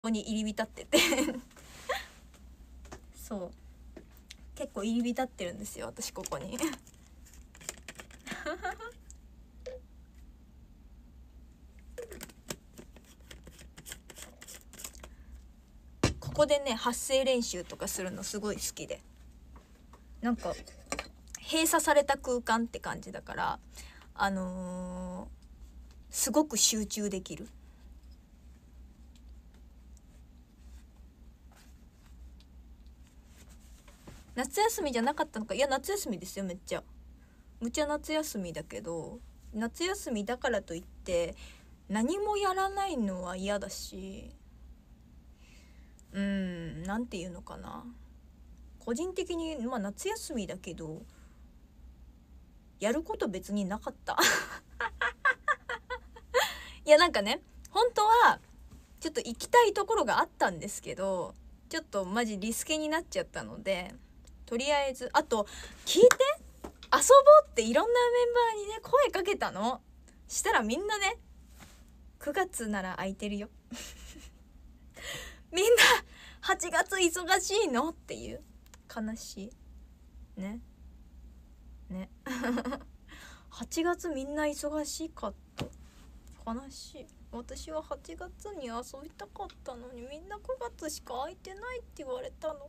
こに入り浸っててそう結構入り浸ってるんですよ私ここにここでね発声練習とかするのすごい好きで、なんか閉鎖された空間って感じだからすごく集中できる。夏休みじゃなかったのか。いや夏休みですよ。めっちゃ夏休みだけど、夏休みだからといって何もやらないのは嫌だし、なんていうのかな、個人的にまあ夏休みだけどやること別になかったいやなんかね、本当はちょっと行きたいところがあったんですけど、ちょっとマジリスケになっちゃったので、とりあえずあと聞いて、遊ぼうっていろんなメンバーにね声かけたの。したらみんなね9月なら空いてるよみんな8月忙しいのっていう、悲しいね8月みんな忙しかった、悲しい。私は8月に遊びたかったのにみんな9月しか空いてないって言われたの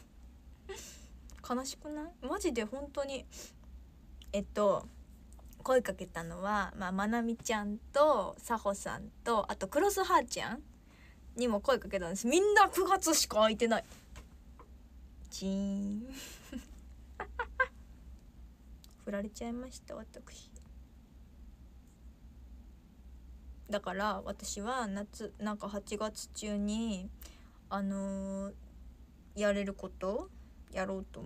悲しくない？マジで本当に声かけたのは、まなみちゃんとさほさんと、あとクロスハーちゃんにも声かけたんです。みんな9月しか空いてない。チーン振られちゃいました私。だから私は夏なんか8月中にやれることやろうと思って。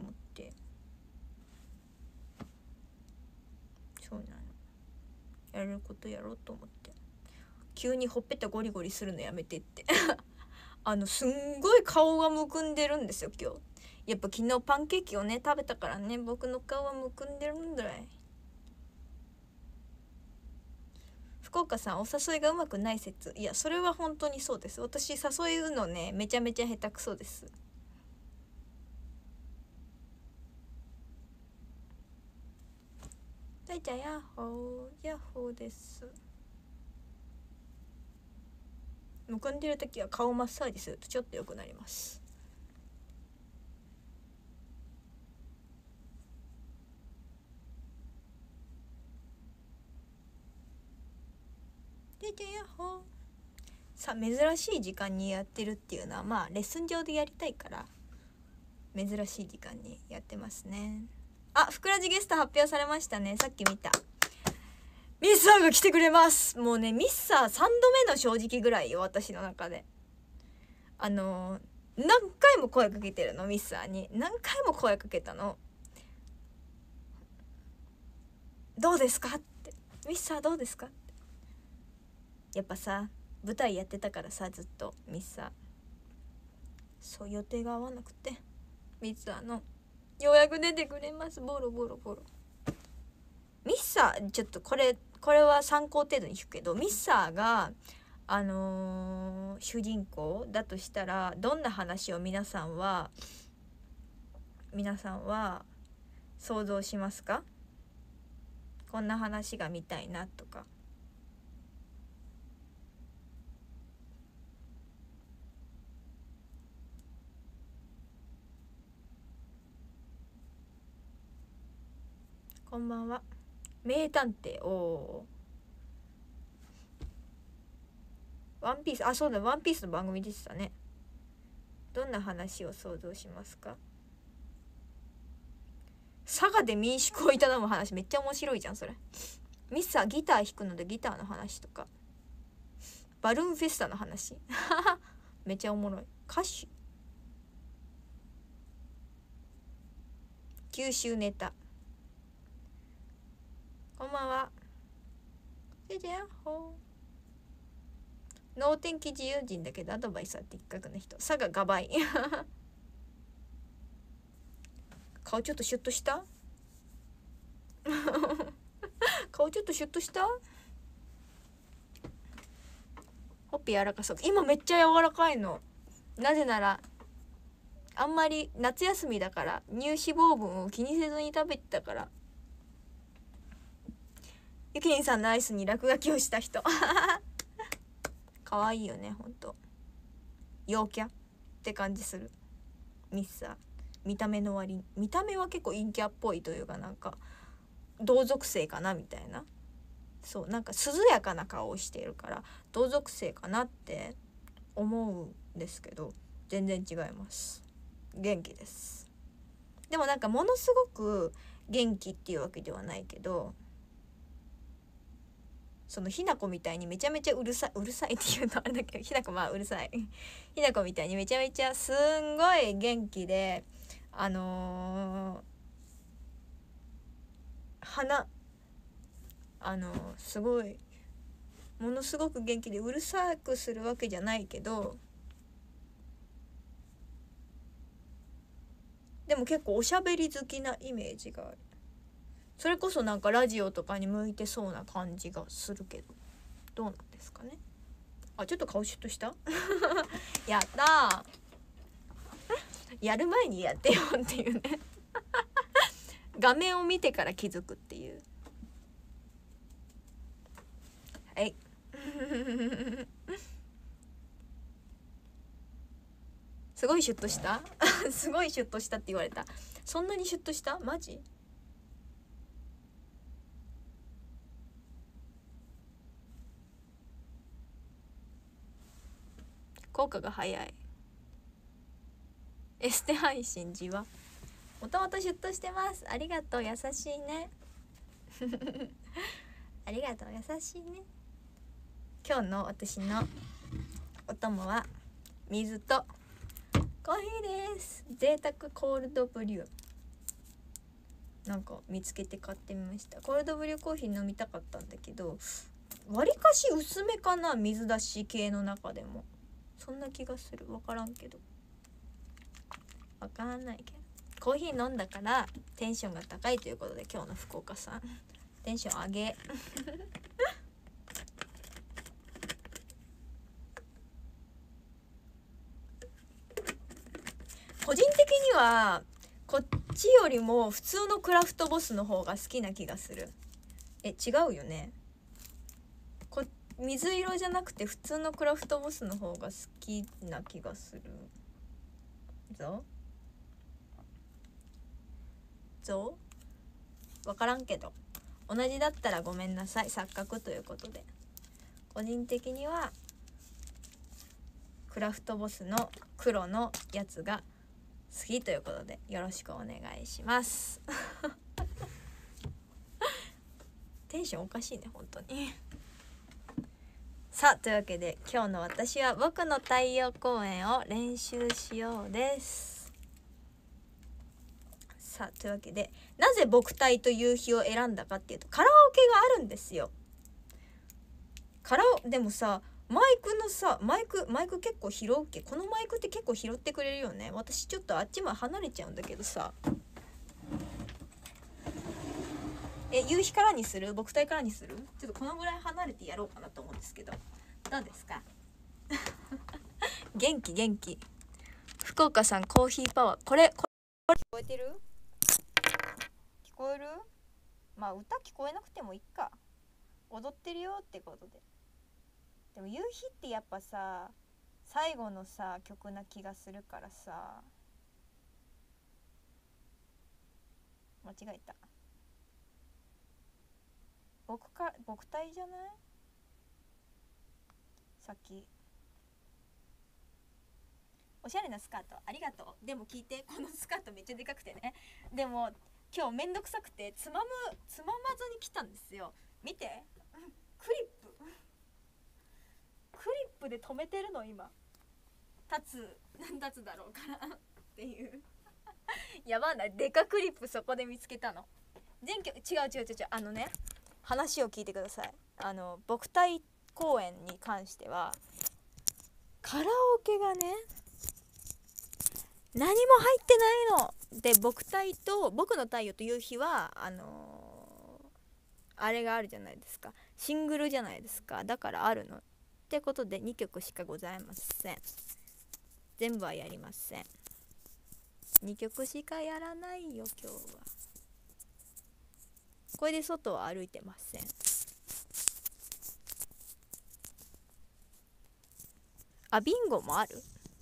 そうなの、やれることやろうと思って。急にほっぺたゴリゴリするのやめてってすんごい顔がむくんでるんですよ今日。やっぱ昨日パンケーキをね食べたからね、僕の顔はむくんでるんだい。福岡さん、お誘いがうまくない説。いやそれは本当にそうです。私誘うのねめちゃめちゃ下手くそです。大ちゃんヤッホーヤッホーです。むくんでる時は顔マッサージするとちょっと良くなります。大ちゃんヤッホー。さ、珍しい時間にやってるっていうのはまあレッスン上でやりたいから珍しい時間にやってますね。あ、ふくらじゲスト発表されましたね。さっき見た。ミッサーが来てくれます。もうねミッサー3度目の正直ぐらいよ私の中で。何回も声かけてるの、ミッサーに何回も声かけたの。どうですかって、ミッサーどうですかって。やっぱさ舞台やってたからさずっとミッサー、そう予定が合わなくてミッサーのようやく出てくれます。ボロボロボロ。ミッサーちょっとこれは参考程度に聞くけど、ミッサーが主人公だとしたらどんな話を皆さんは想像しますか？こんな話が見たいなとか。こんばんは。名探偵、おー、ワンピース、あ、そうだ、ワンピースの番組でしたね。どんな話を想像しますか？佐賀で民宿を営む話めっちゃ面白いじゃんそれ。ミスサーギター弾くのでギターの話とか、バルーンフェスタの話めっちゃおもろい。歌手、九州ネタ。こんばんは。じゃじゃほー。能天気自由人だけどアドバイスは的確な人。佐賀ガバイ顔ちょっとシュッとした顔ちょっとシュッとした。 ほっぺ柔らかそう。今めっちゃ柔らかいの。なぜならあんまり夏休みだから乳脂肪分を気にせずに食べてたから。ゆきりんさんのアイスに落書きをした人かわいいよね、ほんと陽キャって感じする。ミスさ見た目の割に、見た目は結構陰キャっぽいというか、なんか同族性かなみたいな。そうなんか涼やかな顔をしているから同族性かなって思うんですけど、全然違います。元気です。でもなんかものすごく元気っていうわけではないけど、そのひなこみたいにめちゃめちゃうるさいっていうのあれだけど、ひなこまあうるさいひなこみたいにめちゃめちゃすんごい元気で、すごいものすごく元気でうるさくするわけじゃないけど、でも結構おしゃべり好きなイメージがある。それこそなんかラジオとかに向いてそうな感じがするけど、どうなんですかね。あ、ちょっと顔シュッとしたやったーやる前にやってよっていうね画面を見てから気づくっていう。はいすごいシュッとしたすごいシュッとしたって言われた。そんなにシュッとした？マジ？効果が早い。エステ配信じわ。もともとシュッとしてます。ありがとう、優しいねありがとう、優しいね。今日の私のお供は水とコーヒーです。贅沢コールドブリュー、なんか見つけて買ってみました。コールドブリューコーヒー飲みたかったんだけど、わりかし薄めかな、水出し系の中でも。そんな気がする。分からんけど、分かんないけど、コーヒー飲んだからテンションが高いということで、今日の福岡さんテンション上げ個人的にはこっちよりも普通のクラフトボスの方が好きな気がする。違うよね。水色じゃなくて普通のクラフトボスの方が好きな気がするぞ分からんけど、同じだったらごめんなさい、錯覚ということで。個人的にはクラフトボスの黒のやつが好きということで、よろしくお願いしますテンションおかしいね本当にさあ、というわけで今日の私は僕の太陽公演を練習しようです。さあ、というわけでなぜ僕体と夕日を選んだかっていうと、カラオケがあるんですよ。でもさ、マイク結構拾うっけ？このマイクって結構拾ってくれるよね。私ちょっとあっちまで離れちゃうんだけどさ。夕日からにする？僕体からにする？ちょっとこのぐらい離れてやろうかなと思うんですけど、どうですか元気福岡さん、コーヒーパワー。これ聞こえてる？聞こえる？まあ歌聞こえなくてもいっか、踊ってるよってことで。でも夕日ってやっぱさ、最後のさ曲な気がするからさ。間違えた。僕体じゃない？さっきおしゃれなスカートありがとう。でも聞いて、このスカートめっちゃでかくてね。でも今日めんどくさくてつままずに来たんですよ。見て、クリップで止めてるの。今何立つだろうかなっていうやばない、デカクリップそこで見つけたの。全曲違うね、話を聞いてください。僕体公演に関してはカラオケがね何も入ってないので、僕の太陽と夕日はあれがあるじゃないですか、シングルじゃないですか。だからあるの。 ってことで2曲しかございません。全部はやりません。2曲しかやらないよ今日は。これで外は歩いてません。あ、ビンゴもある？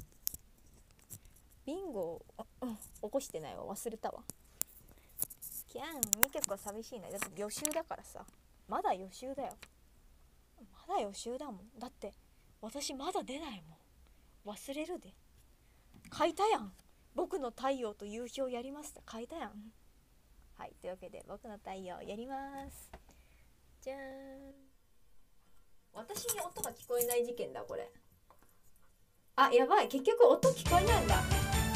ビンゴ起こしてないわ、忘れたわ。キャン2曲は寂しいな。だって予習だからさ。まだ予習だよ。まだ予習だもん。だって私まだ出ないもん。忘れるで。書いたやん。僕の太陽と夕日をやりますって書いたやん。はい、というわけで僕の太陽やります。じゃーん。私に音が聞こえない事件だこれ。あ、やばい、結局音聞こえないんだ。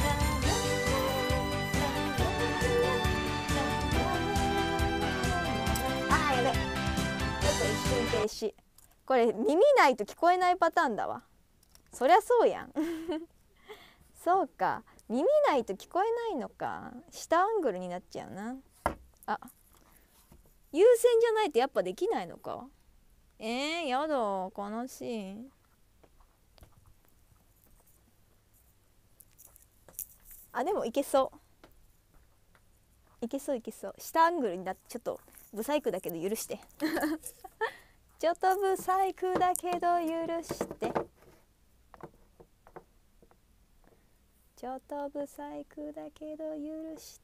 あー、やべ、ちょっと一瞬停止。これ耳ないと聞こえないパターンだわ。そりゃそうやんそうか、耳ないと聞こえないのか。下アングルになっちゃうな。あ、優先じゃないとやっぱできないのか。やだ、悲しい。あ、でもいけそう。いけそういけそう。下アングルになってちょっとブサイクだけど許してちょっとブサイクだけど許して。ちょっとブサイクだけど許して。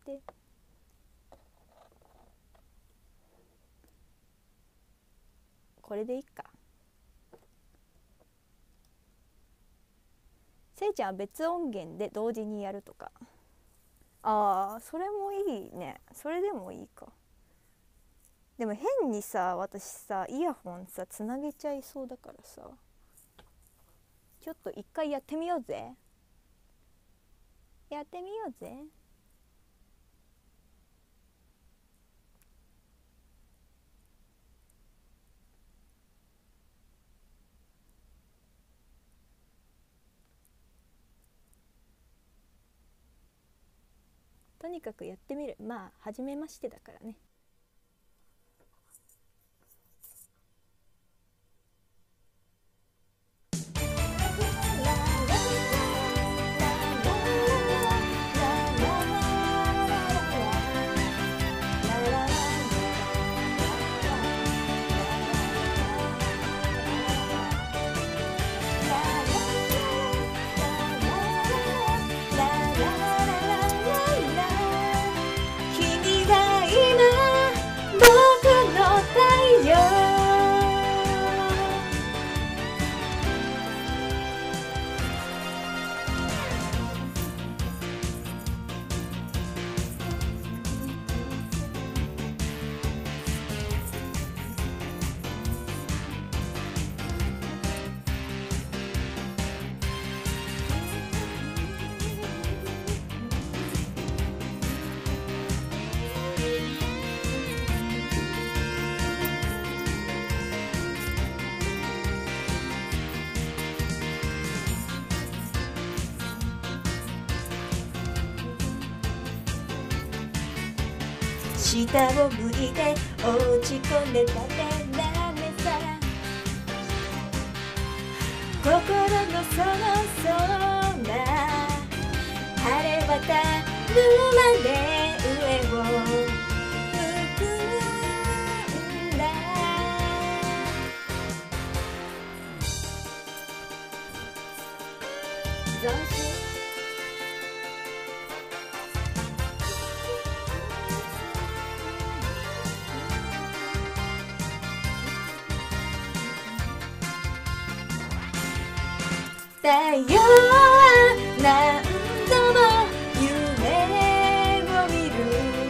これでいいか。せいちゃんは別音源で同時にやるとか。ああ、それもいいね。それでもいいか。でも変にさ、私さイヤホンさつなげちゃいそうだからさ、ちょっと一回やってみようぜ。やってみようぜ。とにかくやってみる。まあ初めましてだからね。下を向いて落ち込んでたねダメさ。心のその空晴れ渡るまで上を向くんだ。斬新。太陽は何度も夢を見る。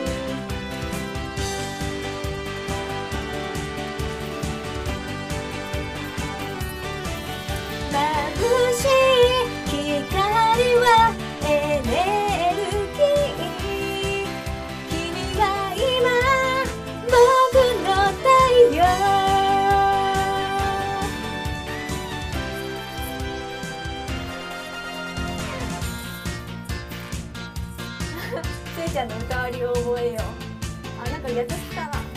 眩しい光はエネルギー。君は今僕の太陽。せいちゃんの歌わりを覚えよう。あ、なんか優しさな。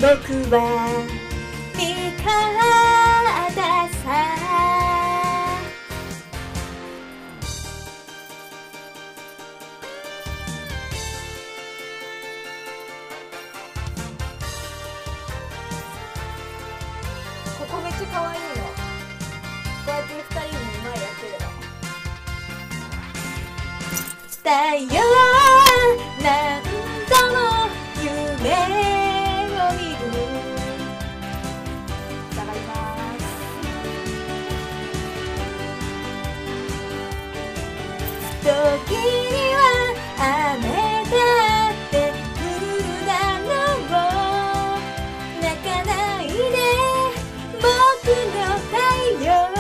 僕は味方さ。ここめっちゃ可愛いの。こうやって2人にうまいやってるの。太陽は何度も夢を見る。下がります。時には雨だって降るだろう。泣かないで僕の太陽。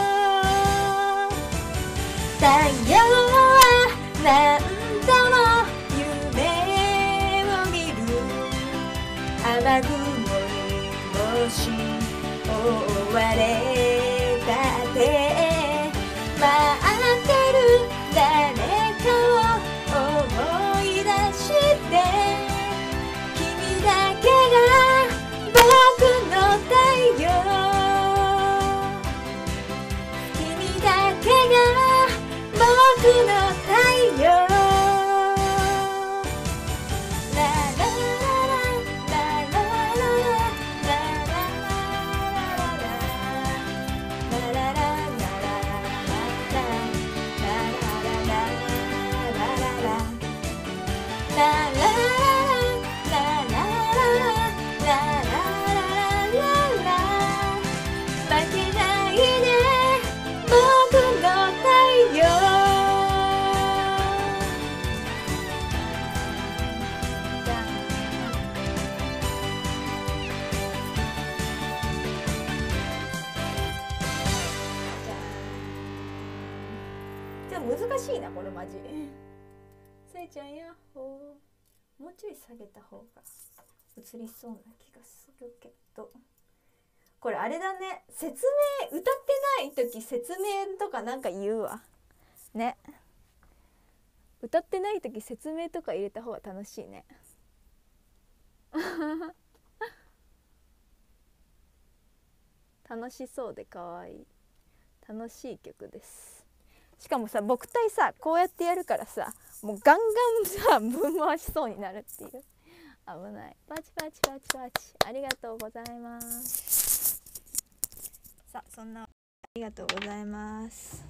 太陽は何度も夢を見る。雨雲にもし覆われたって待ってる誰かを思い出して君だけが僕の太陽。君だけが僕の太陽。難しいなこれマジ。さえちゃんやっほー。もうちょい下げた方が映りそうな気がするけど、これあれだね、説明歌ってない時説明とかなんか言うわね。歌ってない時説明とか入れた方が楽しいね。楽しそうで可愛い楽しい曲です。しかもさ僕体さこうやってやるからさ、もうガンガンさぶん回しそうになるっていう。危ない。パチパチパチパチ。ありがとうございます。さあそんなありがとうございます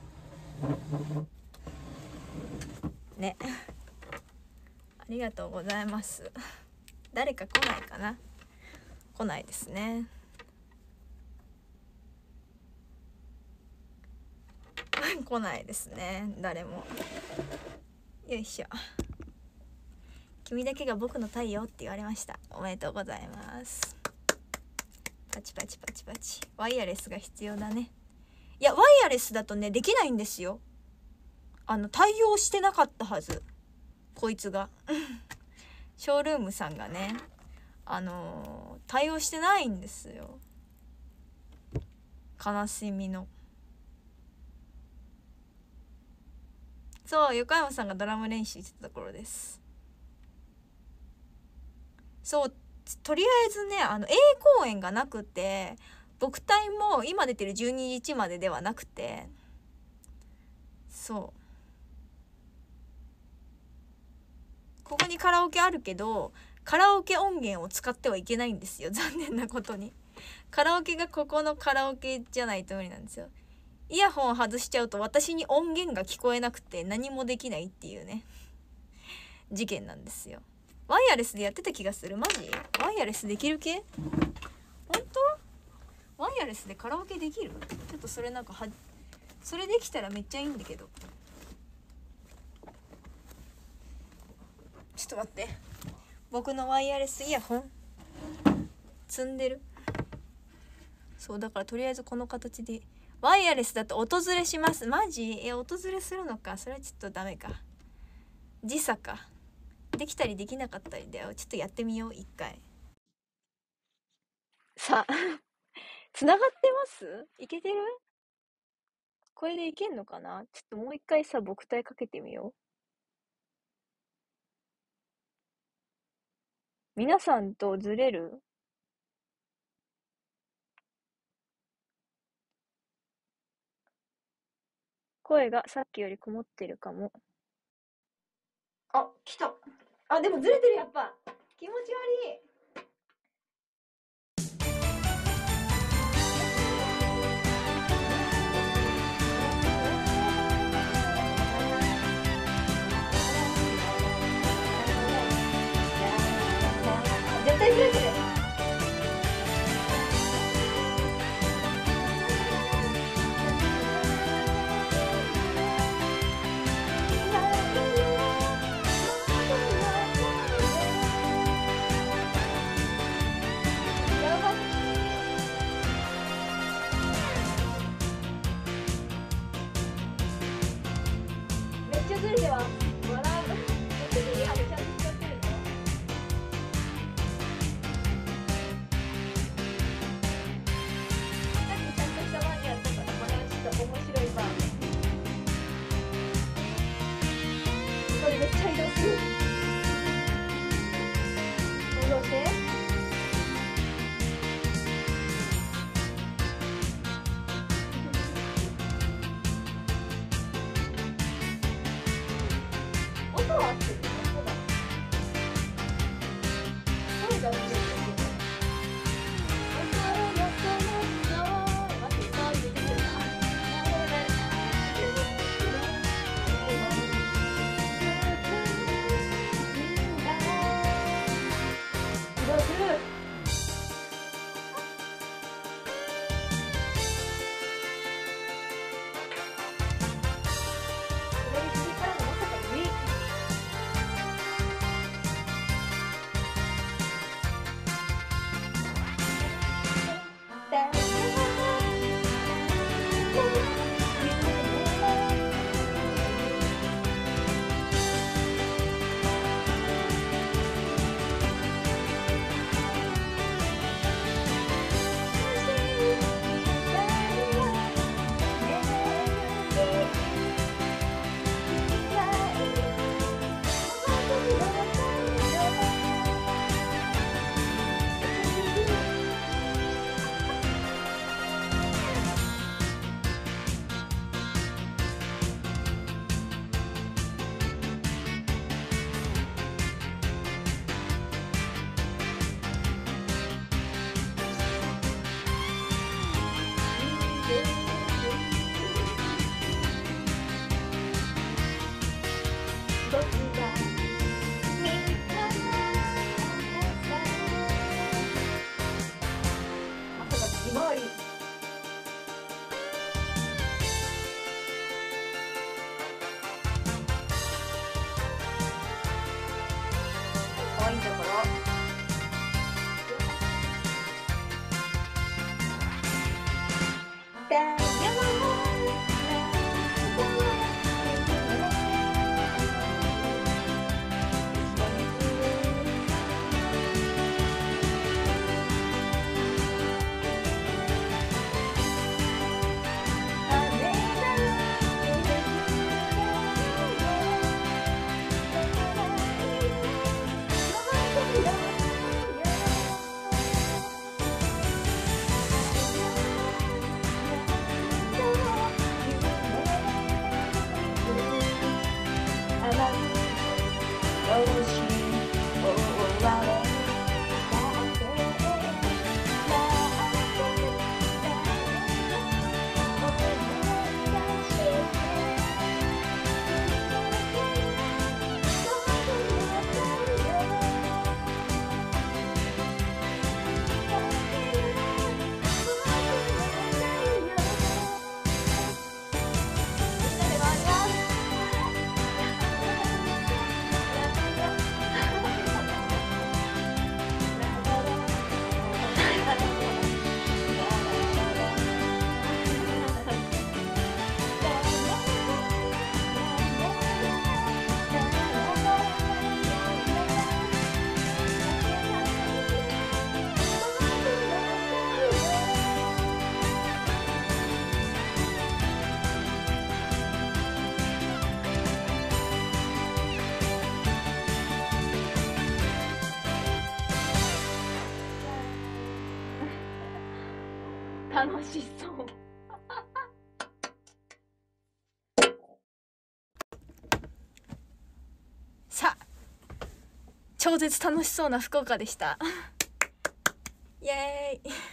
ね。ありがとうございます。誰か来ないかな。来ないですね。来ないですね誰も。よいしょ。君だけが僕の太陽って言われました。おめでとうございます。パチパチパチパチ。ワイヤレスが必要だね。いやワイヤレスだとねできないんですよ。対応してなかったはずこいつがショールームさんがね対応してないんですよ。悲しみの。そう横山さんがドラム練習してたところです。そうとりあえずねA 公演がなくて、僕隊も今出てる12日までではなくて、そうここにカラオケあるけどカラオケ音源を使ってはいけないんですよ。残念なことにカラオケがここのカラオケじゃないと無理なんですよ。イヤホン外しちゃうと私に音源が聞こえなくて何もできないっていうね事件なんですよ。ワイヤレスでやってた気がする。マジワイヤレスできる系？本当？ワイヤレスでカラオケできる？ちょっとそれなんかそれできたらめっちゃいいんだけど。ちょっと待って、僕のワイヤレスイヤホン積んでる。そうだからとりあえずこの形でワイヤレスだと音ずれします。マジ？音ずれするのか。それはちょっとダメか。時差か。できたりできなかったりだよ。ちょっとやってみよう一回。さあつながってます？いけてる？これでいけんのかな。ちょっともう一回さ僕体かけてみよう。皆さんとずれる？ 声がさっきよりこもってるかも。あ、来た。あ、でもずれてる、やっぱ。気持ち悪い。絶対ずれてる。めっちゃずれてます。笑う。めっちゃリアルちゃんと使ってるの。さっきちゃんとした番やったから、これはちょっと面白い番。これめっちゃ移動する。戻して。音は合ってる。音が。声が合ってる。可愛いところ。楽しそう。 超絶楽しそうな福岡でしたイエーイ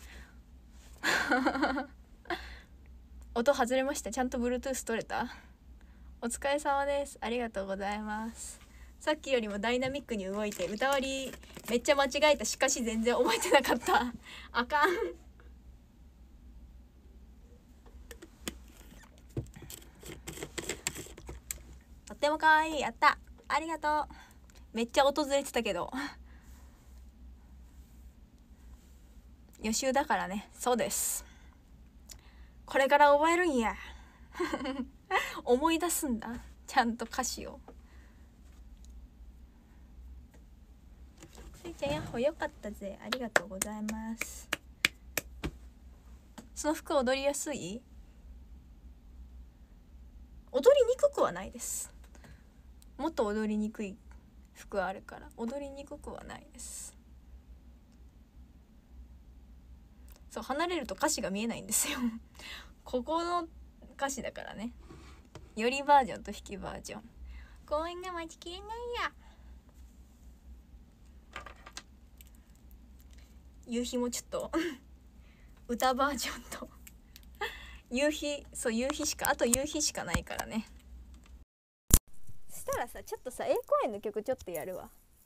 音外れました。ちゃんと Bluetooth 取れた。お疲れ様です。ありがとうございます。さっきよりもダイナミックに動いて、歌割りめっちゃ間違えた。しかし全然覚えてなかったあかんとってもかわいい。やった、ありがとう。めっちゃ訪れてたけど予習だからね。そうです、これから覚えるんや思い出すんだ、ちゃんと歌詞を。スイちゃんやっほよかったぜ、ありがとうございます。その服踊りやすい？踊りにくくはないです。もっと踊りにくい服あるから踊りにくくはないです。そう、離れると歌詞が見えないんですよここの歌詞だからね。よりバージョンと弾きバージョン。公園が待ちきれないや。夕日もちょっと歌バージョンと夕日、そう、夕日しか、あと夕日しかないからね。そしたらさ、ちょっとさ、A 公演の曲ちょっとやるわ。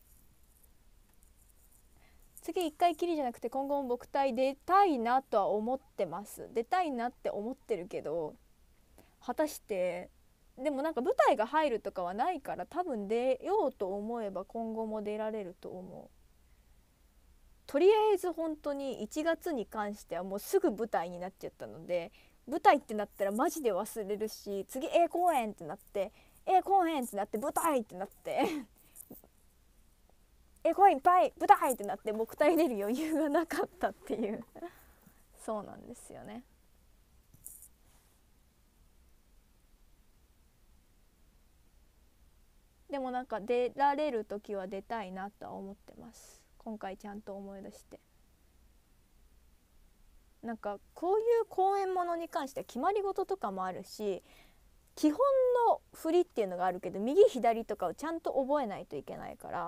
次1回きりじゃなくて、今後も僕隊出たいなとは思ってます。出たいなって思ってるけど、果たしてでもなんか舞台が入るとかはないから、多分出ようと思えば今後も出られると思う。とりあえず本当に1月に関してはもうすぐ舞台になっちゃったので、舞台ってなったらマジで忘れるし、次 A 公演ってなって A 公演ってなって舞台ってなってA 公演いっぱい舞台ってなって、僕隊出る余裕がなかったっていうそうなんですよね。でもなんか出られる時は出たいなとは思ってます。今回ちゃんと思い出して、なんかこういう公演ものに関しては決まり事とかもあるし、基本の振りっていうのがあるけど、右左とかをちゃんと覚えないといけないから、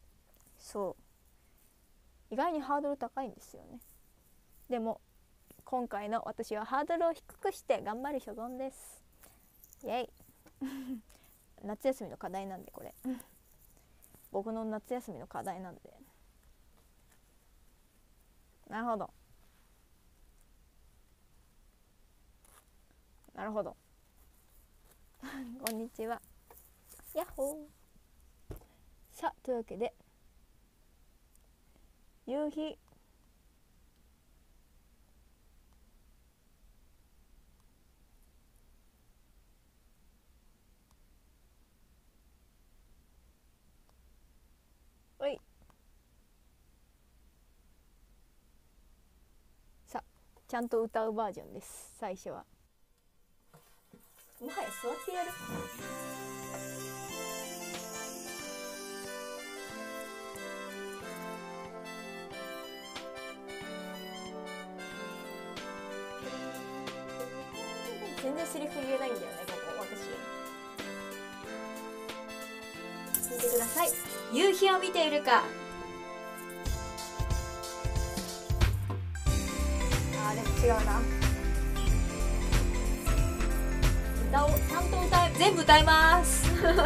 そう意外にハードル高いんですよね。でも今回の私はハードルを低くして頑張る所存です。イエイ夏休みの課題なんで、これ僕の夏休みの課題なんで。なるほどなるほどこんにちは、やっほー。さあ、というわけで夕日おい、さあちゃんと歌うバージョンです。最初はもはや座ってやる。全然セリフ言えないんだよね、ここ私。聞いてください。夕日を見ているか。あー、でも違うな。歌をちゃんと歌え、全部歌います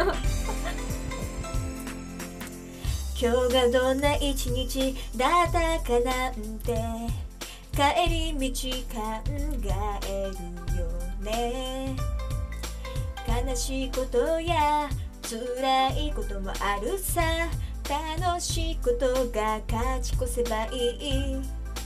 今日がどんな一日だったかなんて帰り道考えるよね。悲しいことや辛いこともあるさ。楽しいことが勝ち越せばいい。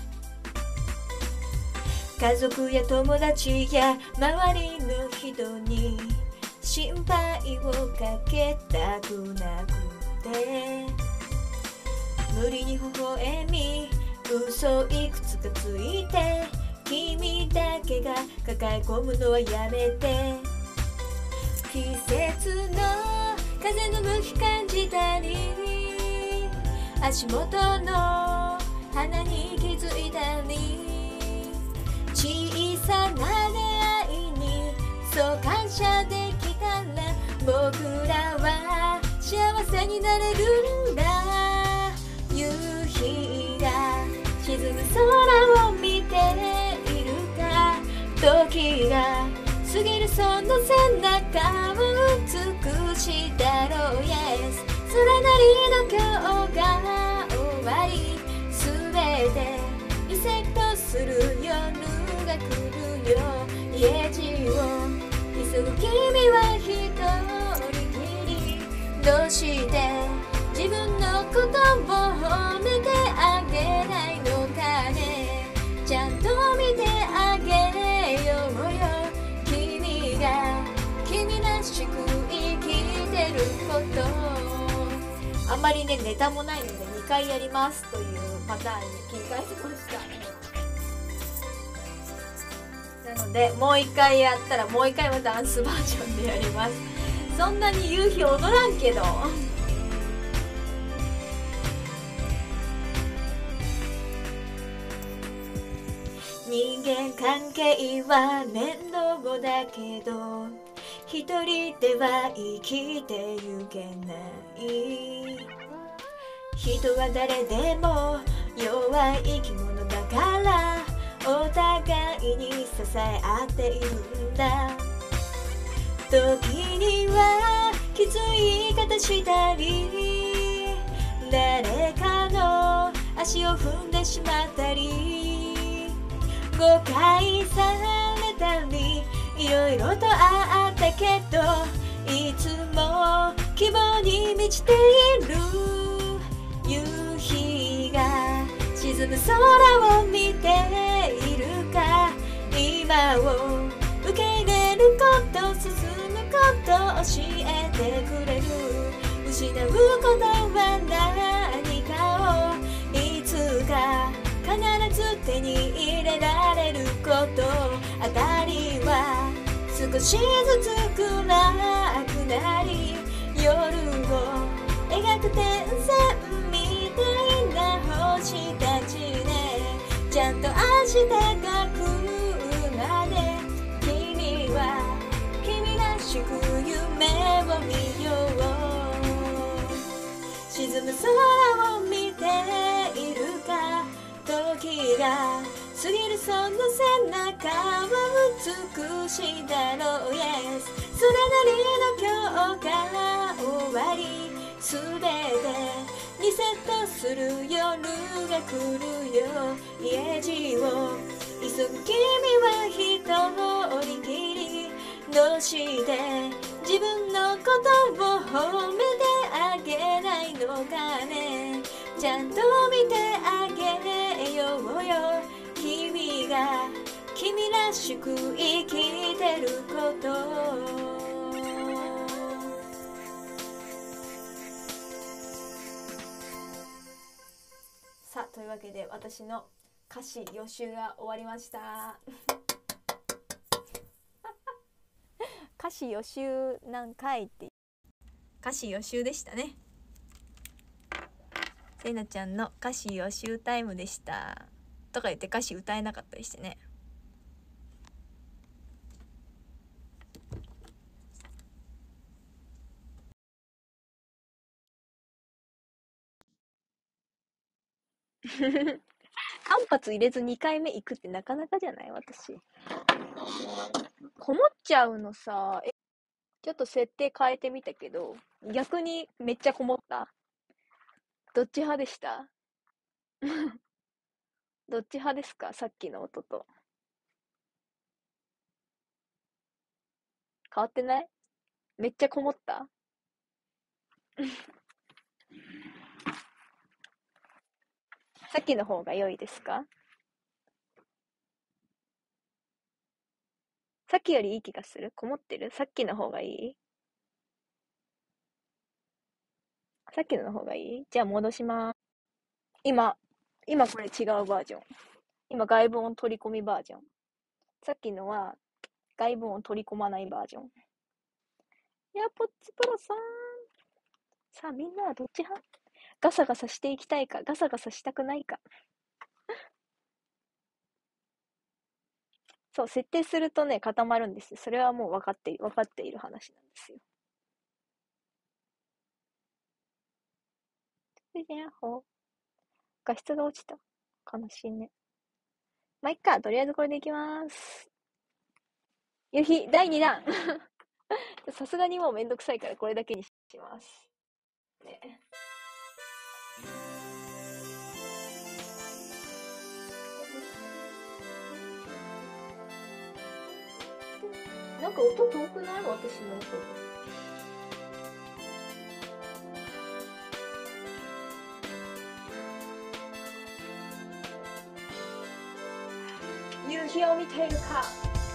家族や友達や周りの人に心配をかけたくなくて、無理に微笑み嘘いくつかついて、君だけが抱え込むのはやめて。季節の風の向き感じたり、足元の花に気づいたり、小さな出会いにそう感謝できたら、僕らは幸せになれるんだ。 空を見ているか、時が過ぎるその背中を美しいだろう Yes それなりの今日が終わりすべてリセットする夜が来るよ家路を急ぐ君は一人きりどうして自分のことを褒めてあげないのかねちゃんと見てあげようよ君が君らしく生きてることあんまりねネタもないので2回やりますというパターンに切り替えてましたなのでもう1回やったらもう1回はダンスバージョンでやりますそんなに夕日踊らんけど人間関係は面倒だけど一人では生きてゆけない人は誰でも弱い生き物だからお互いに支え合っているんだ時にはきつい言い方したり誰かの足を踏んでしまったり誤解されたりいろいろとあったけどいつも希望に満ちている夕日が沈む空を見ているか今を受け入れること進むこと教えてくれる失うことは何かをいつか必ず手に入れられること当たりは少しずつ暗くなり夜を描く点線みたいな星たちねちゃんと明日が来るまで君は君らしく夢を見よう沈む空を見ているか時が過ぎるその背中は美しいだろう Yes それなりの今日が終わりすべてリセットする夜が来るよ家路を急ぐ君は一人きりどうして自分のことを褒めてあげないのかねちゃんと見てあげようよ君が君らしく生きてることさあというわけで私の歌詞予習が終わりました歌詞予習なんかいって歌詞予習でしたねせいなちゃんの歌詞予習タイムでしたとか言って歌詞歌えなかったりしてね間髪入れず2回目行くってなかなかじゃない私こもっちゃうのさちょっと設定変えてみたけど逆にめっちゃこもったどっち派でしたどっち派ですかさっきの音と変わってないめっちゃこもったさっきの方が良いですかさっきよりいい気がするこもってるさっきの方がいいさっきの方がいいじゃあ戻します。今これ違うバージョン。今外部音取り込みバージョン。さっきのは外部音取り込まないバージョン。いや、ポッチプロさん。さあみんなはどっち派ガサガサしていきたいか、ガサガサしたくないか。そう、設定するとね、固まるんです。それはもう分かっている話なんですよ。画質が落ちた。悲しいね。 まあ、いっか。とりあえずこれでいきます。夕日、第2弾。さすがにもうめんどくさいからこれだけにします。ね。なんか音遠くない？私の音。夕日を見ているか。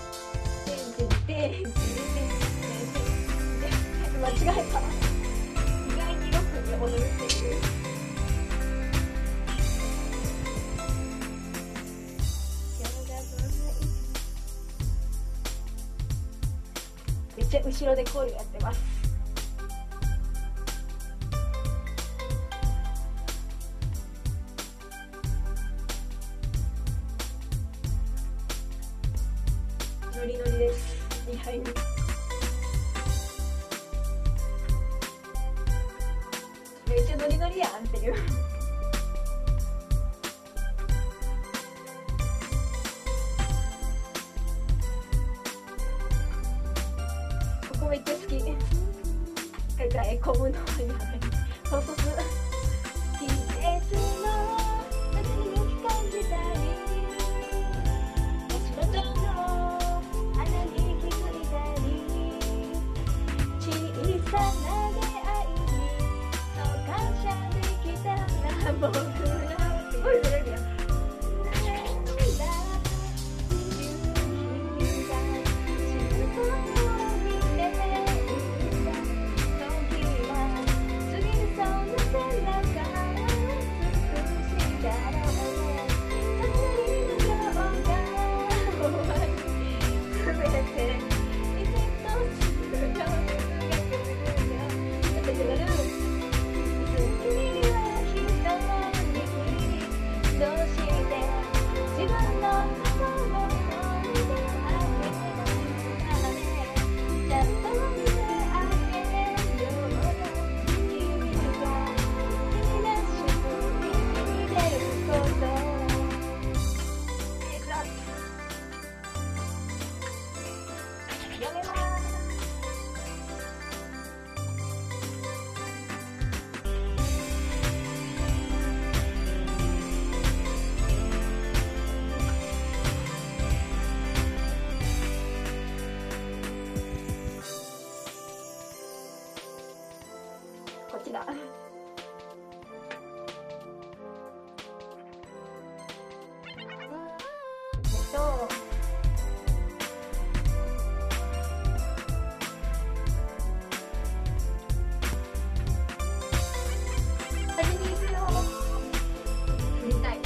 間違えた。意外にロックに踊るっていう。めっちゃ後ろでコールやってます。ノリノリです。意外に。めっちゃノリノリやんっていう。ここめっちゃ好き。がへこむのはやめ。そうそうそう。季節の夏に感じたり、足元の穴に気づいたり、小さな出会いにそう感謝できたら僕らすごいずれるやん。こっちだ。端に行くよ。振りたい。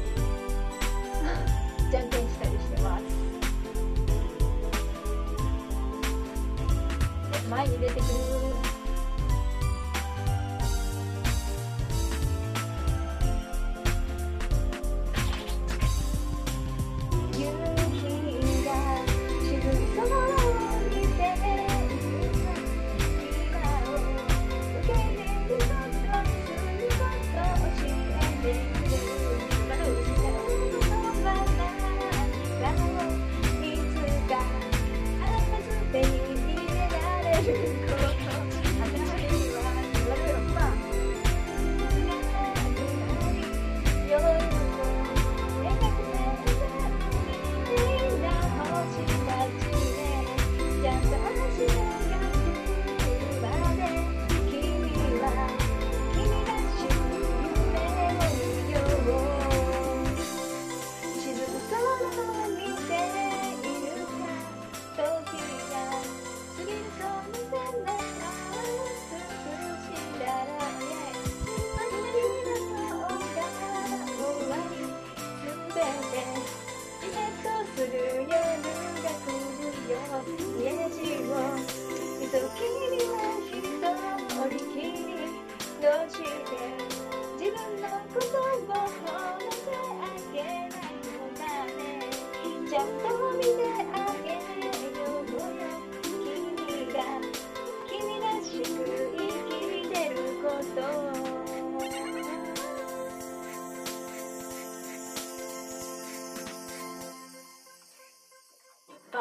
じゃんけんしたりしてます。で、前に出てくる。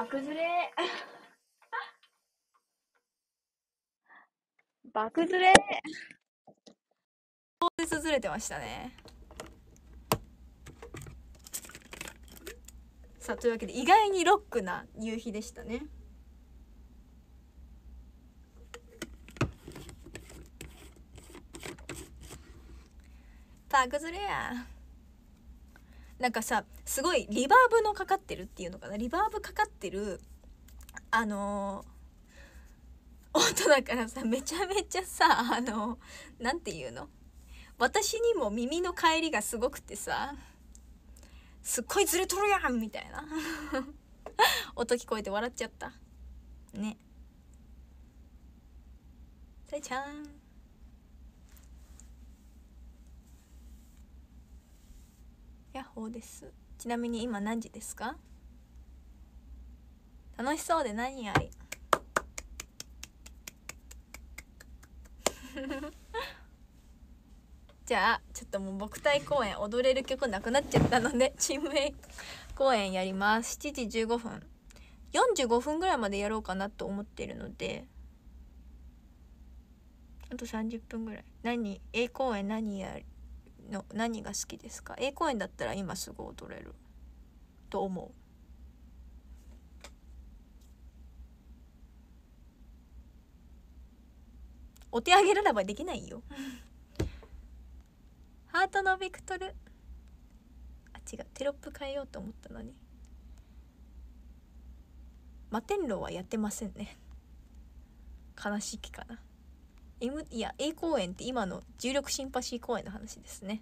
爆ずれ爆ずれ超絶ずれてましたね。さあ、というわけで意外にロックな夕日でしたね。爆ずれや。なんかさ、すごいリバーブのかかってるっていうのかな、リバーブかかってる音だからさ、めちゃめちゃさ、なんていうの、私にも耳の帰りがすごくてさ、すっごいずれとるやんみたいな音聞こえて笑っちゃったね。さいちゃん、ヤッホーです。ちなみに今何時ですか？楽しそうで何やりじゃあちょっともう牧隊公演踊れる曲なくなっちゃったのでチーム A 公演やります。7時15分45分ぐらいまでやろうかなと思っているので、あと30分ぐらい。A 公演何が好きですか？ A 公演だったら今すぐ踊れると思う。お手上げならばできないよハートのベクトル、あ、違う、テロップ変えようと思ったのに。摩天楼はやってませんね。悲しきかな。いや A 公演って今の重力シンパシー公演の話ですね。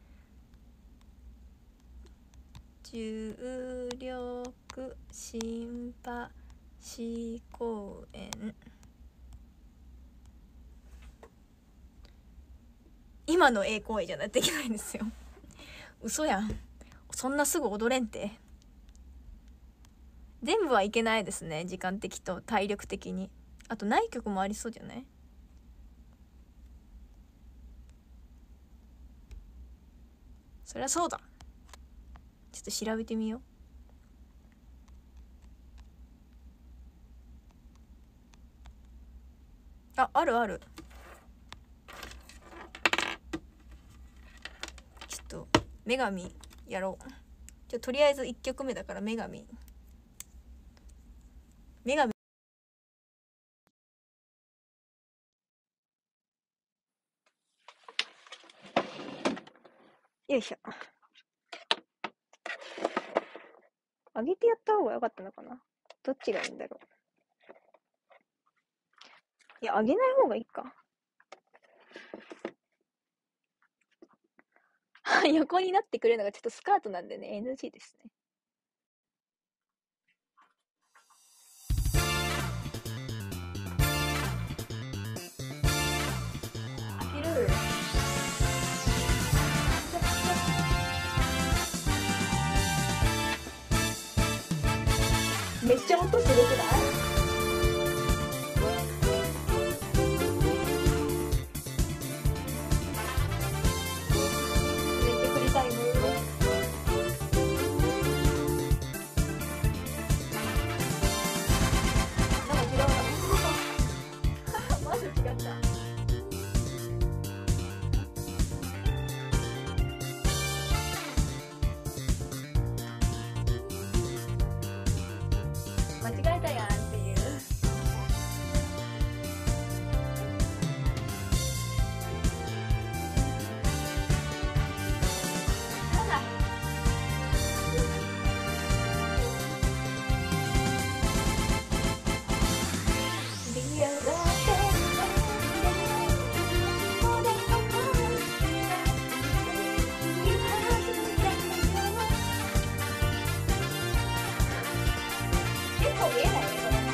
重力シンパシー公演、今の A 公演じゃないとできないんですよ嘘やん、そんなすぐ踊れんて。全部はいけないですね、時間的と体力的に。あとない曲もありそうじゃない？そりゃそうだ。ちょっと調べてみよう。あるある。ちょっと女神やろう。とりあえず1曲目だから女神よいしょ。上げてやった方が良かったのかな、どっちがいいんだろう。いや、上げない方がいいか横になってくれるのがちょっとスカートなんでね NG ですね。開ける。めっちゃ音すごくない？めっちゃ振りたいムード。なんか違うなまず違った。間違えたやんっていう。結構見えないねこれ。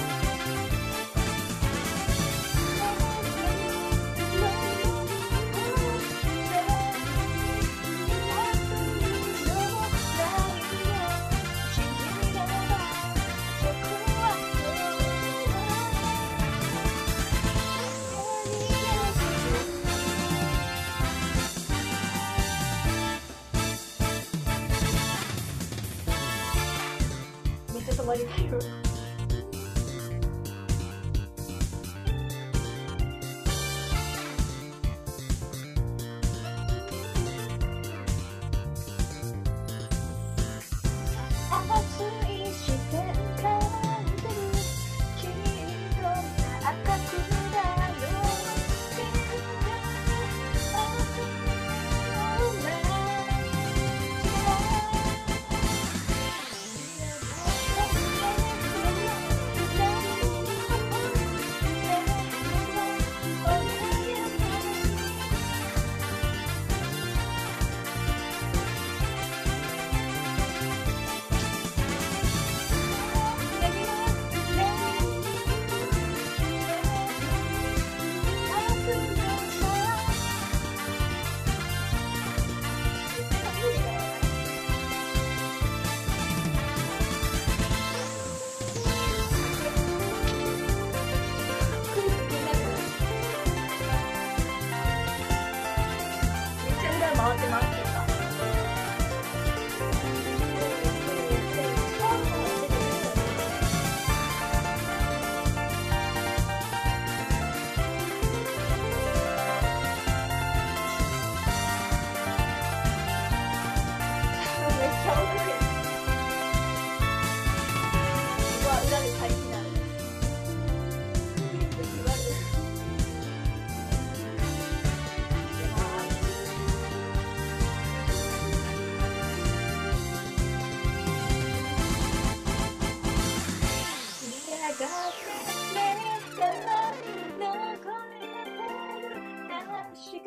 めっちゃ止まりたいよ。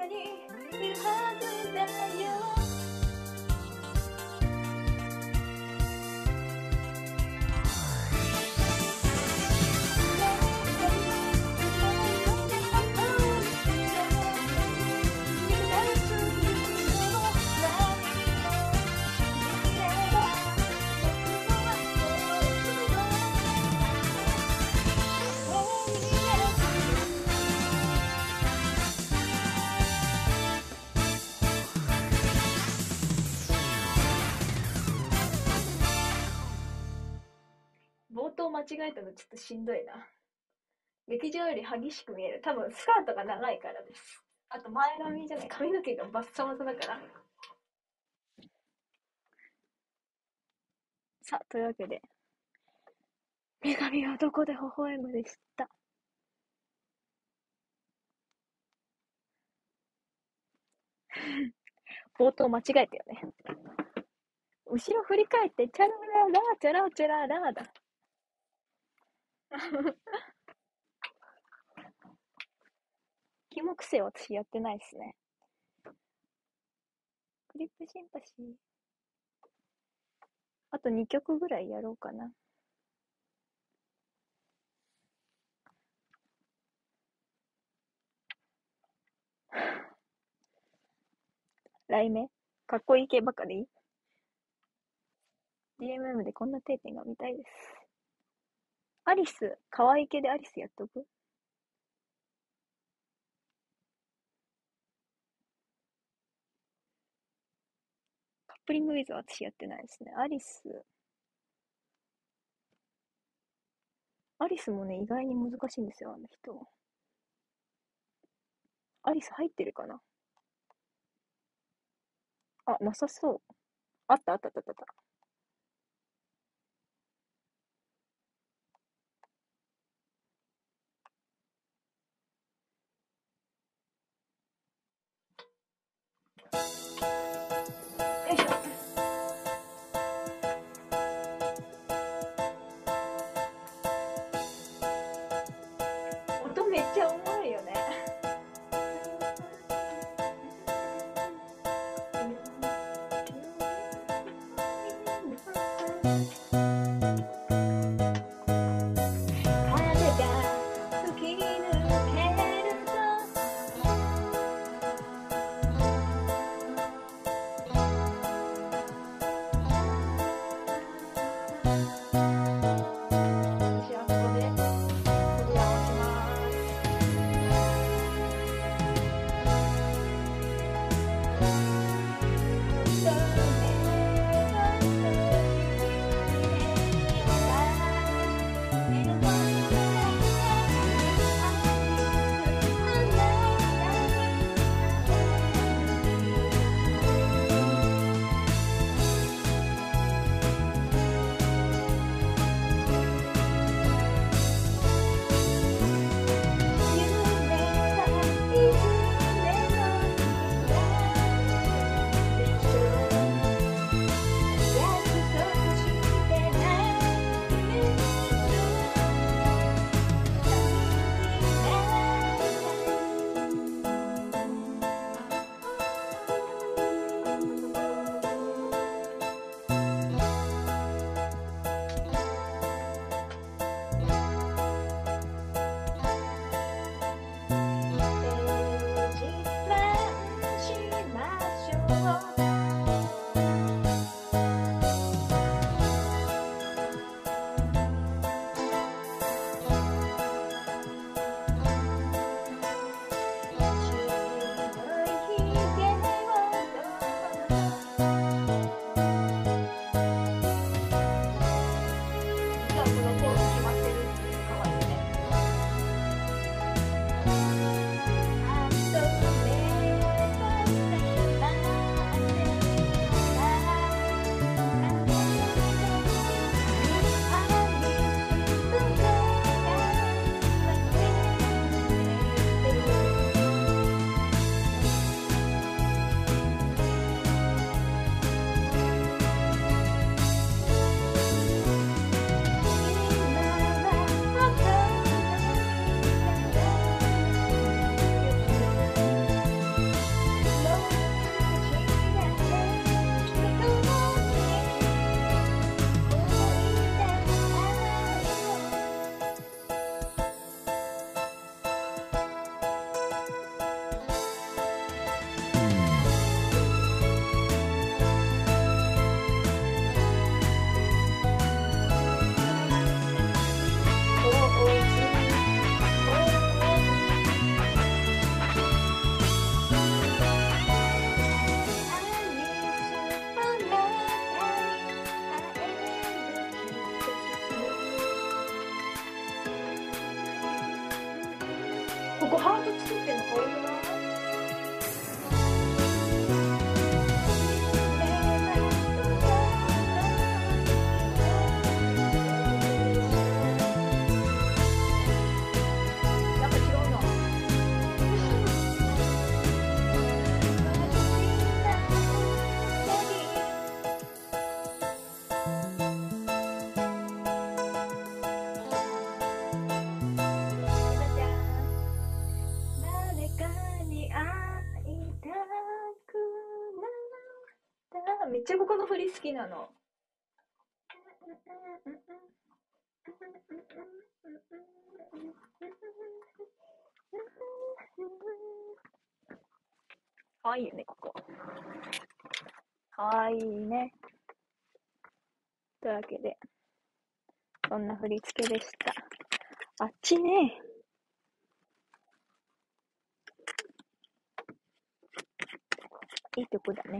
にいるはずだよ。冒頭間違えたのちょっとしんどいな。劇場より激しく見える。多分スカートが長いからです。あと前髪じゃない、髪の毛がバッサバサだから。さあ、というわけで、女神はどこで微笑むでした。冒頭間違えたよね。後ろ振り返って、チャラララー、チャラチャララーだ。キモクセ私やってないっすね。クリップシンパシー。あと2曲ぐらいやろうかな。来目かっこいい系ばかり ?DMM でこんな定点が見たいです。アリス、かわいい系でアリスやっとく。カップリングウィズは私やってないですね。アリスもね、意外に難しいんですよ、あの人。アリス入ってるかなあ、なさそう。あったあったあったあった。よいしょ。音めっちゃおもろいよね。 めっちゃここの振り好きなの。かわいいよね、ここ。かわいいね。というわけで、そんな振り付けでした。あっちね。いい曲だね。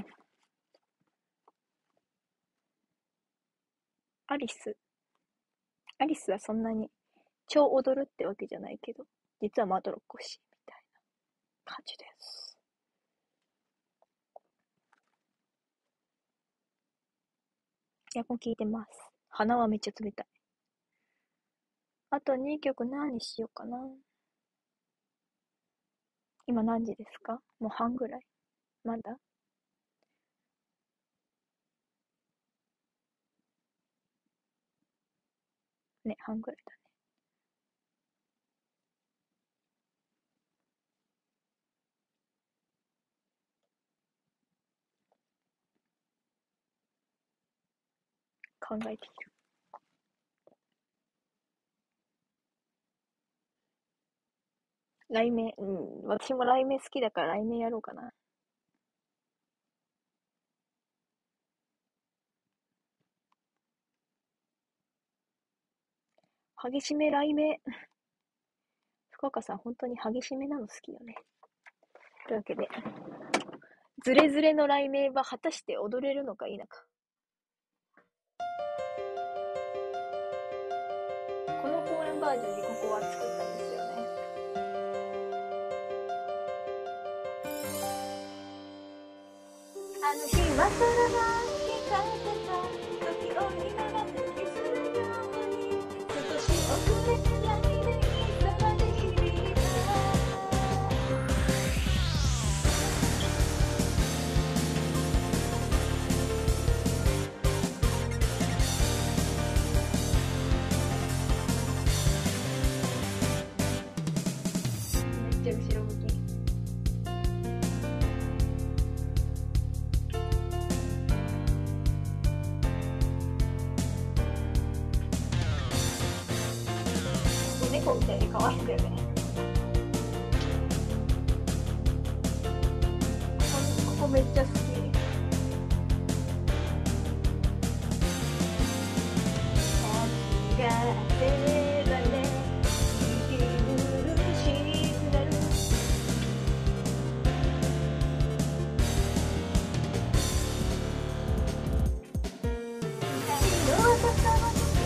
アリスはそんなに超踊るってわけじゃないけど、実はまどろっこしいみたいな感じです。エアコン効いてます。鼻はめっちゃ冷たい。あと2曲何しようかな。今何時ですか？もう半ぐらい。まだね、半ぐらいだね。考えている。雷鳴、私も雷鳴好きだから雷鳴やろうかな。激しめ雷鳴。福岡さん、本当に激しめなの好きよね。というわけで、ズレズレの雷鳴は果たして踊れるのか否か。この公演バージョンにここは作ったんですよね。あの日は空が光ってた時を見ながら気するように少し遅れて来年いつまで響いためっちゃ後ろ向き。猫みたいに可愛いんだよね。ここめっちゃ好き。があればね、息苦しくなる。光の温かさも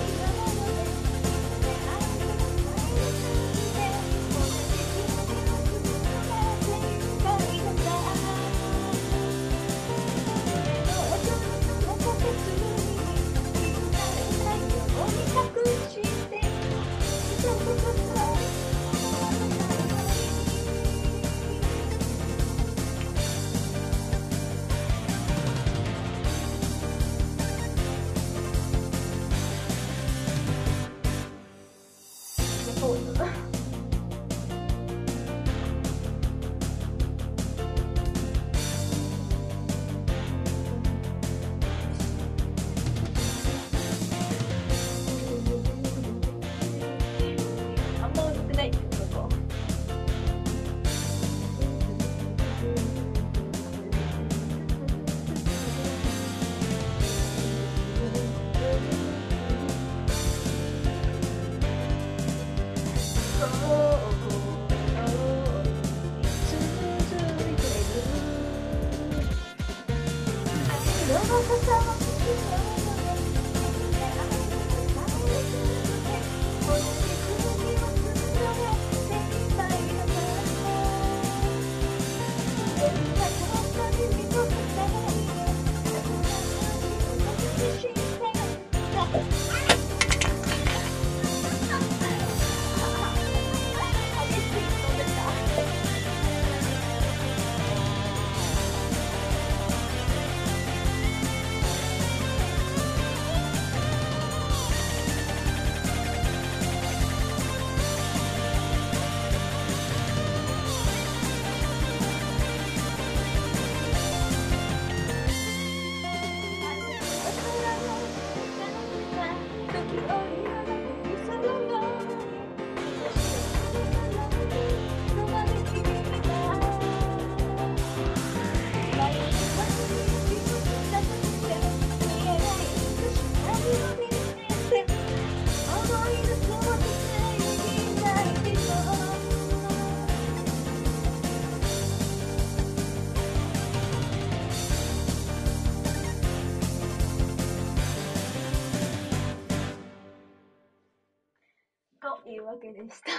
わけでした。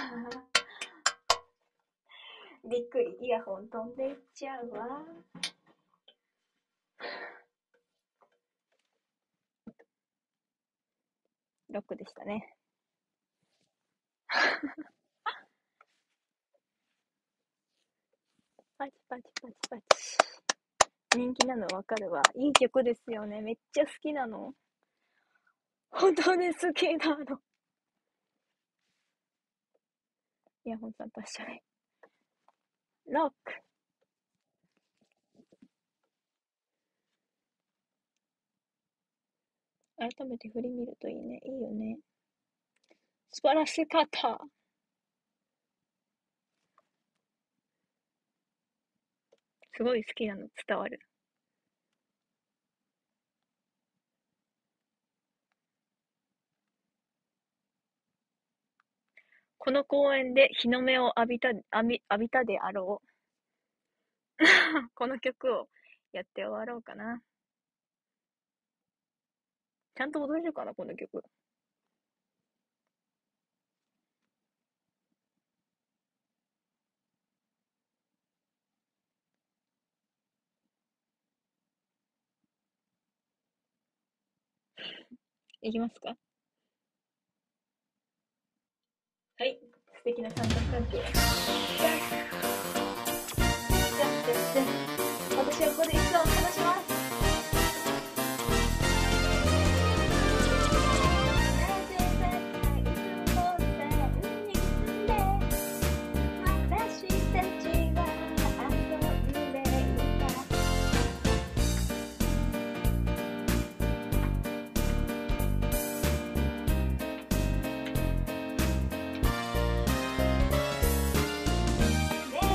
びっくり、イヤホン飛んでいっちゃうわ。ロックでしたね。パチパチパチパチ。人気なのわかるわ。いい曲ですよね。めっちゃ好きなの。本当に好きなの。イヤホンさんと一緒に。ロック。改めて振り見るといいね。いいよね。素晴らしかった。すごい好きなの伝わる。この公園で日の目を浴びたであろう。この曲をやって終わろうかな。ちゃんと踊れるかな、この曲。いきますか。はい、素敵な三角関係。私はここでいつも話します。ね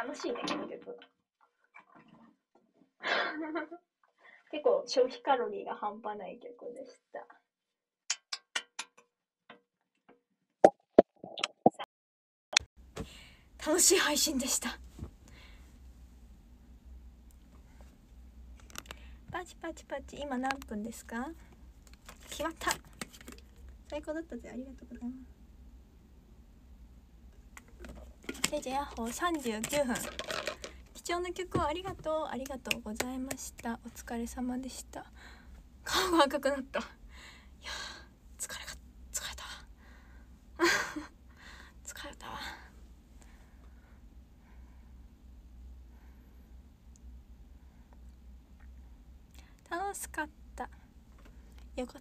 楽しいね、この曲。結構消費カロリーが半端ない曲でした。楽しい配信でした。パチパチパチ、今何分ですか？決まった。最高だったぜ、ありがとうございます。ジェジェヤッホー39分。貴重な曲をありがとう、ありがとうございました。お疲れ様でした。顔が赤くなった。いやー、疲れたわ。疲れたわ。楽しかった。よかった。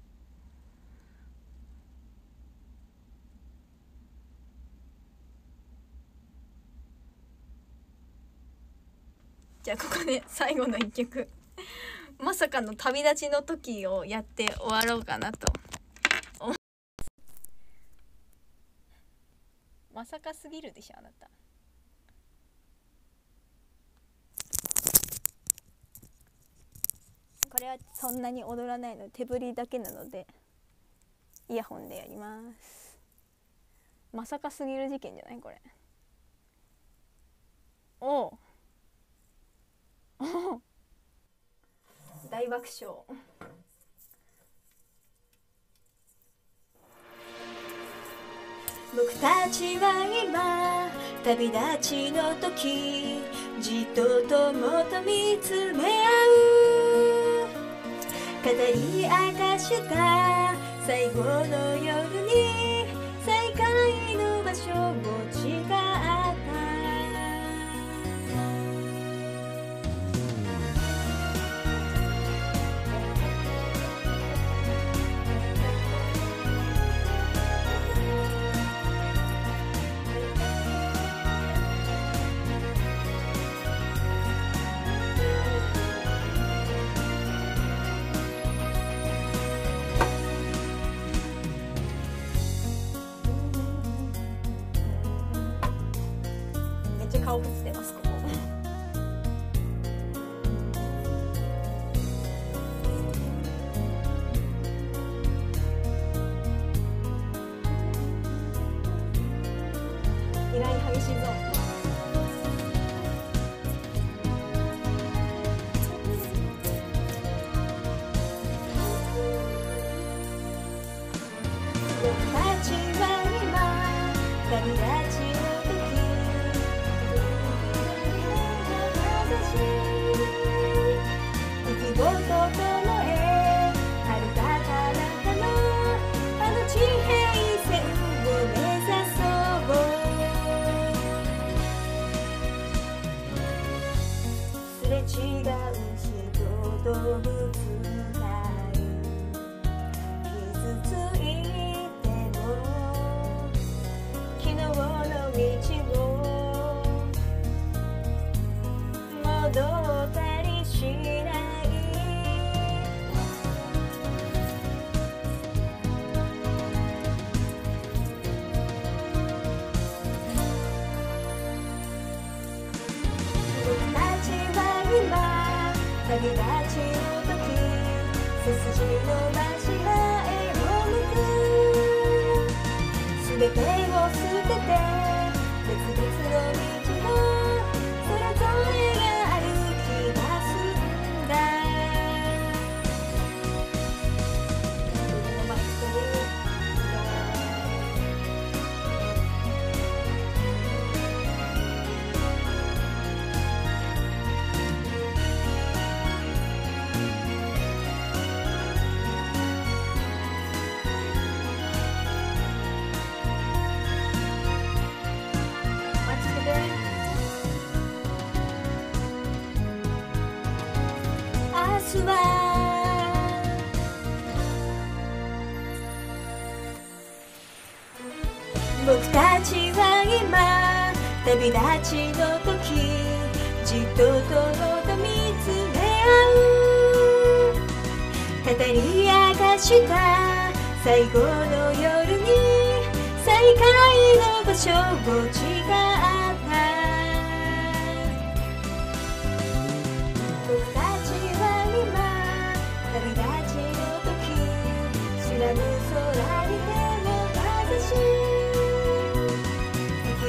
じゃあここで最後の一曲まさかの旅立ちの時をやって終わろうかなと。まさかすぎるでしょあなた。これはそんなに踊らないので手振りだけなのでイヤホンでやります。まさかすぎる事件じゃないこれ。おう大爆笑。僕たちは今旅立ちの時、じっと友と見つめ合う。語り明かした最後の夜に再会の場所を誓った。顔映ってますここ。意外に激しいぞ。僕たちは今旅立ち動物が傷ついても昨日の道を戻ったりしない。僕たちは今旅立ちの時、背筋の街へを向く。すべてを捨てて別々の道をそれぞれが歩き出すんだ。車を待ってる僕たちは今旅立ちの時、じっと友と見つめ合う。語り明かした最後の夜に再会の場所を誓った。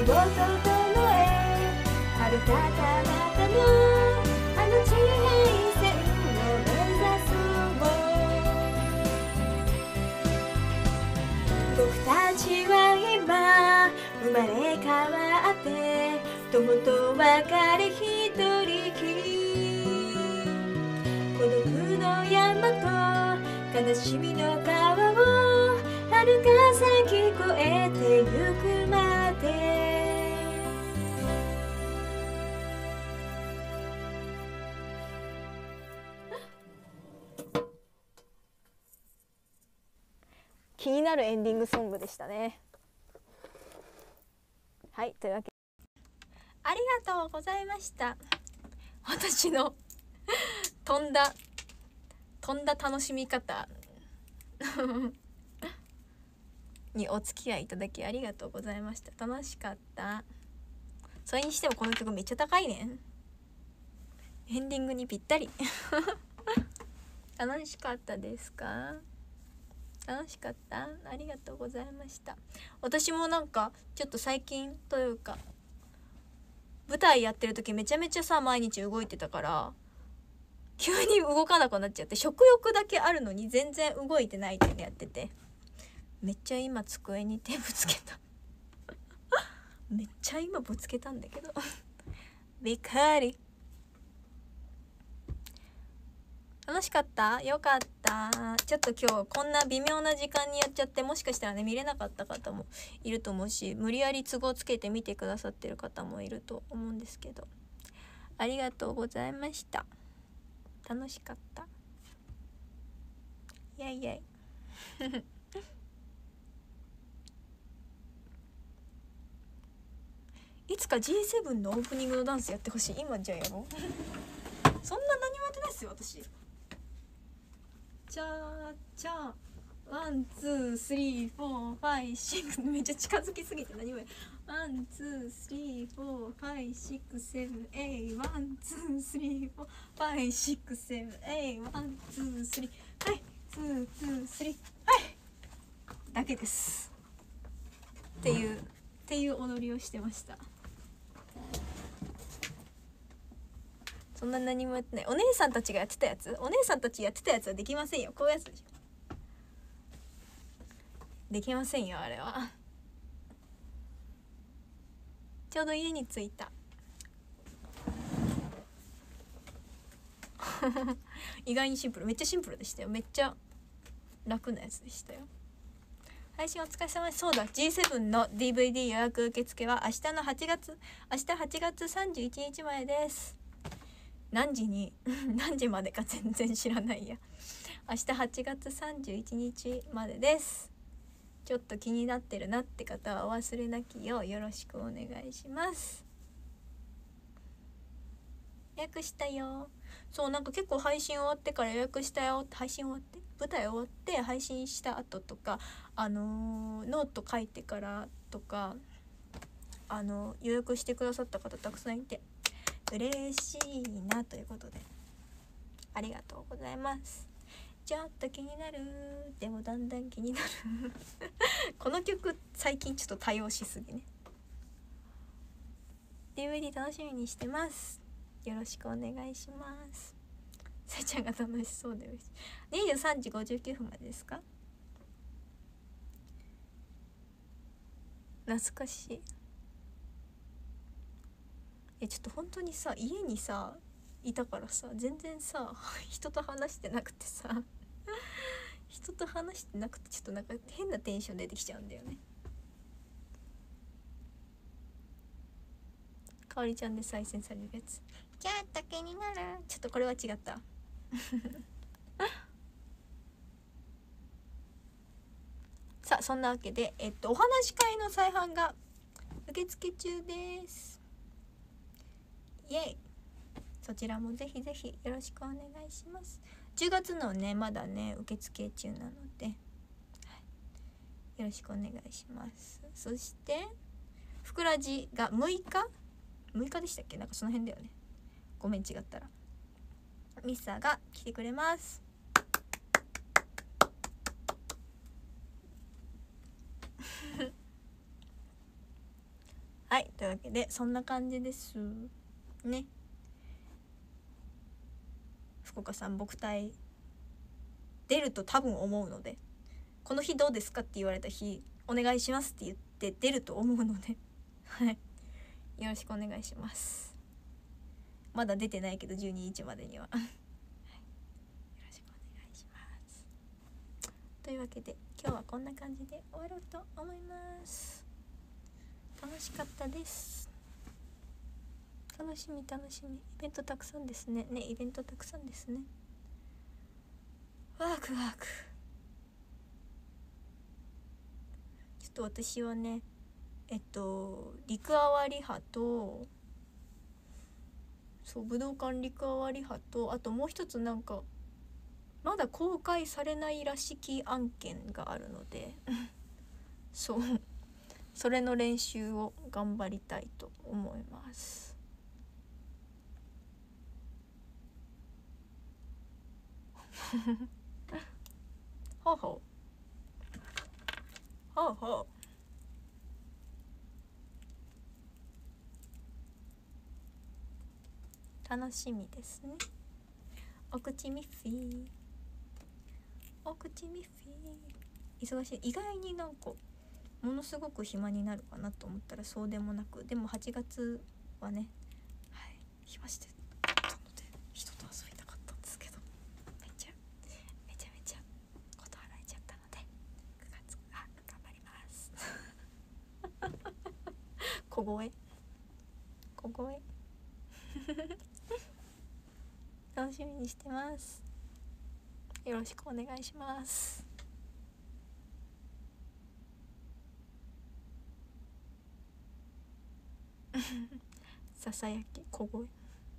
整え遥か彼方のあの地平線を目指そう僕たちは今生まれ変わって友と別れ一人きり孤独の山と悲しみの川を遥か先越えてゆくまで気になるエンディングソングでしたね。はい、というわけでありがとうございました。私の飛んだ楽しみ方にお付き合いいただきありがとうございました。楽しかった。それにしてもこの曲めっちゃ高いねん。エンディングにぴったり楽しかったですか？楽しかった？ありがとうございました。私もなんかちょっと最近というか舞台やってる時めちゃめちゃさ毎日動いてたから急に動かなくなっちゃって食欲だけあるのに全然動いてないっていうのやっててめっちゃ今机に手ぶつけためっちゃ今ぶつけたんだけどびっくり。楽しかった？よかった。ちょっと今日こんな微妙な時間にやっちゃってもしかしたらね見れなかった方もいると思うし無理やり都合つけて見てくださってる方もいると思うんですけどありがとうございました。楽しかった。イェイイェイいつか G7 のオープニングのダンスやってほしい。今じゃあやろうそんな何もやってないっすよ私。チャーチャーワンツースリーフォーファイシックスめっちゃ近づきすぎて何もやワンツースリーフォーファイシックスセブンエイワンツースリーフォーファイシックスセブンエイワンツースリーはいツーツースリーはいだけですっていう踊りをしてました。そんな何もやってない。お姉さんたちがやってたやつはできませんよ。こういうやつでしょ。できませんよあれは。ちょうど家に着いた意外にシンプル。めっちゃシンプルでしたよ。めっちゃ楽なやつでしたよ。配信お疲れ様です。そうだ G7 の DVD 予約受付は明日8月31日前です。何時までか全然知らないや。明日8月31日までです。ちょっと気になってるなって方はお忘れなきようよろしくお願いします。予約したよ。そうなんか結構配信終わってから予約したよ。配信終わって舞台終わって配信した後とかノート書いてからとか予約してくださった方たくさんいて嬉しいなということでありがとうございます。ちょっと気になるでもだんだん気になるこの曲最近ちょっと多用しすぎね。 DVD 楽しみにしてます。よろしくお願いします。さえちゃんが楽しそうで23時59分までですか？懐かしい。ちょっと本当にさ家にさいたからさ全然さ人と話してなくてさちょっとなんか変なテンション出てきちゃうんだよね。かおりちゃんで再生されるやつちょっと気になる。ちょっとこれは違ったさあそんなわけでお話し会の再販が受付中です。イエイ。そちらもぜひぜひよろしくお願いします。10月のねまだね受付中なので、はい、よろしくお願いします。そしてふくらじが6日でしたっけ？なんかその辺だよね。ごめん違ったら。ミッサーが来てくれます。ははい、というわけでそんな感じですね。福岡さん僕隊出ると多分思うので、この日どうですかって言われた日お願いしますって言って出ると思うのではい、よろしくお願いします。まだ出てないけど12日までにはよろしくお願いします。というわけで今日はこんな感じで終わろうと思います。楽しかったです。楽しみイベントたくさんですね。イベントたくさんですね。ワクワク。ちょっと私はね陸あわり派と、そう武道館陸あわり派と、あともう一つなんかまだ公開されないらしき案件があるのでそうそれの練習を頑張りたいと思いますほうほうほうほう、楽しみですね。お口ミッフィー、お口ミッフィー。忙しい。意外になんかものすごく暇になるかなと思ったらそうでもなく、でも8月はね、はい、暇してたので人と遊びたかったんですけど、めちゃめちゃこと洗えちゃったので9月頑張ります小声楽しみにしてます。よろしくお願いしますささやき小声。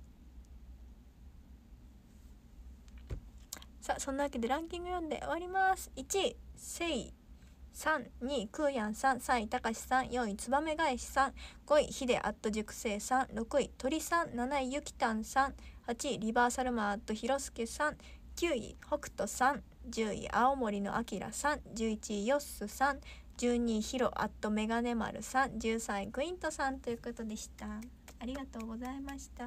さあそんなわけでランキング読んで終わります。1位せいさん、2位クーヤンさん、3位たかしさん、4位つばめ返しさん、5位ひでアット熟成さん、6位鳥さん、7位ゆきたんさん、8位リバーサルマーアットひろすけさん、9位北斗さん、10位青森のあきらさん、11位よっすさん、12位ひろアットメガネ丸さん、13位クイントさんということでした。ありがとうございました。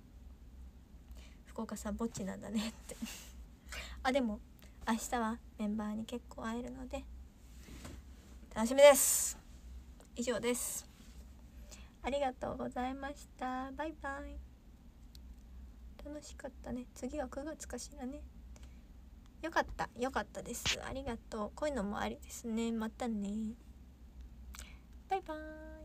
福岡さんぼっちなんだねってあ、でも明日はメンバーに結構会えるので楽しみです。以上です。ありがとうございました。バイバイ。楽しかったね。次は9月かしらね。よかったです。ありがとう。こういうのもありですね。またね。バイバイ。